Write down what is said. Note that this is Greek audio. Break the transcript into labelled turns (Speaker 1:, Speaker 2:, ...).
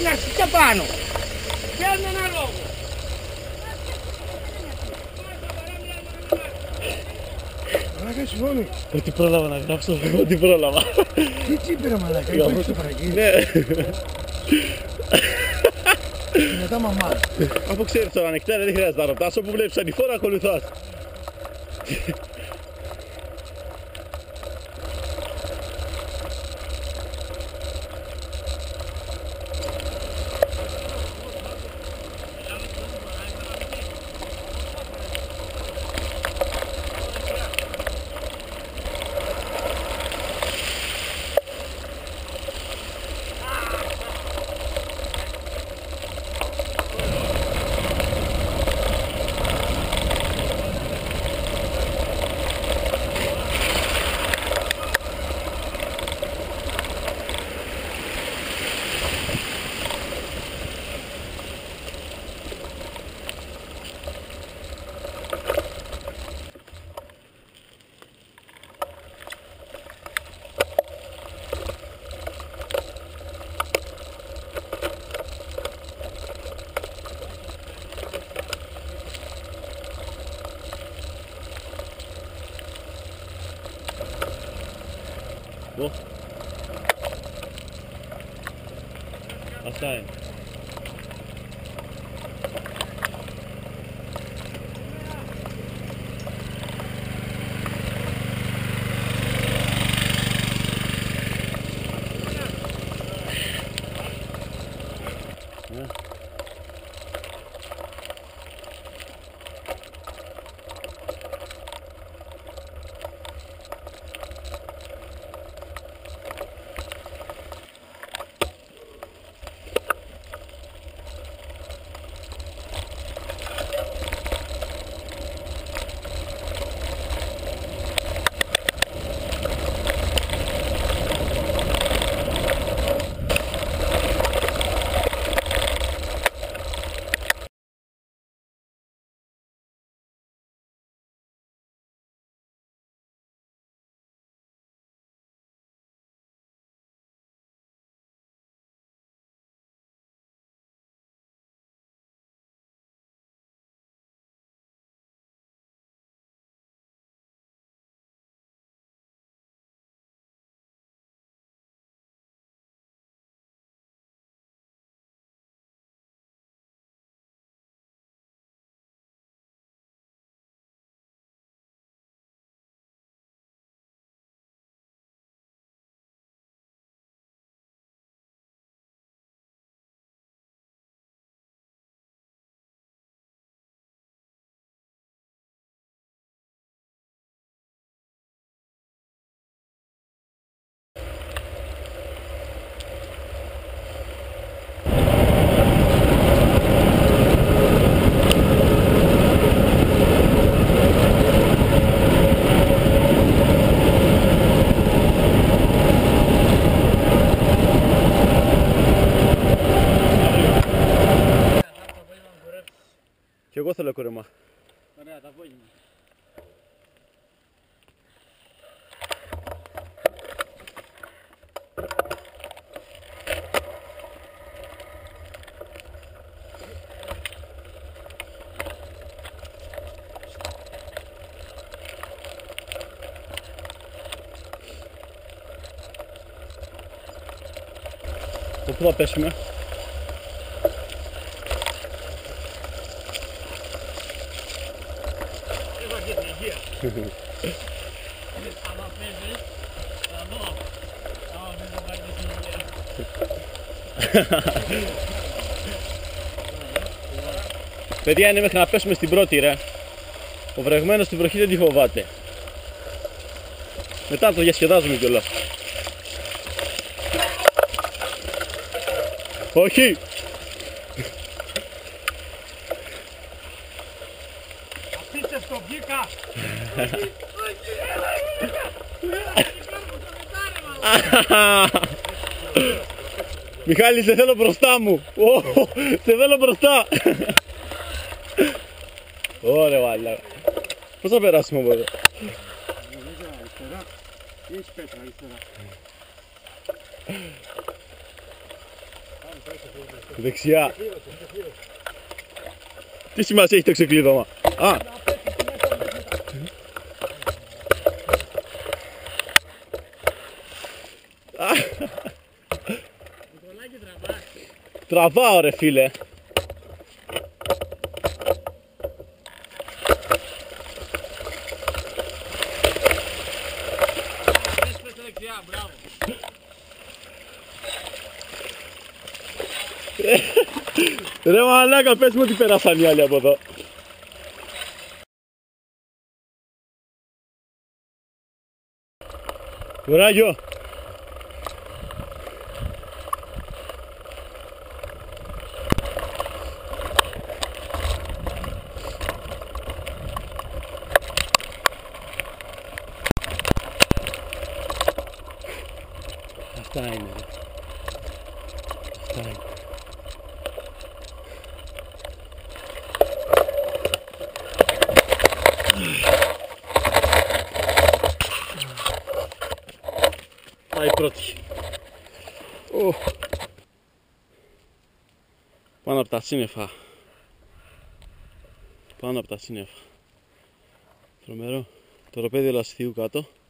Speaker 1: και πάνω. Πιάνε ένα λόγο.
Speaker 2: Μαλάκα συμφώνει.
Speaker 3: Ότι πρόλαβα να γράψω, ότι πρόλαβα.
Speaker 2: Τι τσίπηρα μαλάκα, υπάρχει στο παραγγείλ.
Speaker 3: Ναι.
Speaker 2: Μετά μαμά.
Speaker 3: Αφού ξέρεις τώρα ανοιχτά δεν χρειάζεται να ρωτάς, όπου βλέπεις ανηφόρα ακολουθάς. Εδώ. Αυτά είναι. Και εγώ θέλω κούρεμα.
Speaker 1: Ωραία, τα απόγευμα.
Speaker 3: Πού θα πέσουμε?
Speaker 1: Έχω και την υγεία. Άμα παίζεις, θα δω. Άμα δεν θα πάρει την υγεία.
Speaker 3: Παιδιά, είναι μέχρι να πέσουμε στην πρώτη ρε. Ο βρεγμένος στην βροχή δεν τη φοβάται. Μετά το διασκεδάζουμε κιόλας. Όχι!
Speaker 1: Απίστευτο, βγήκα!
Speaker 3: Μιχάλη, σε θέλω μπροστά μου! Σε θέλω μπροστά! Ωραία, βάλα. Πώς θα περάσουμε από εδώ?
Speaker 2: Αριστερά. Ή έχει πέτρα αριστερά.
Speaker 3: Δεξιά. Τι σημασία έχει το ξεκλείδωμα? Α! Τραβάω ρε φίλε. Ρε μαλάκα, πες μου ότι πέρασαν οι άλλοι από εδώ. Κουράγιο. Αυτά είναι ρε. Αυτά είναι. Πάει πρώτη. Πάνω από τα σύννεφα. Πάνω από τα σύννεφα. Τρομερό. Το ροπέδιο Λασιθίου κάτω.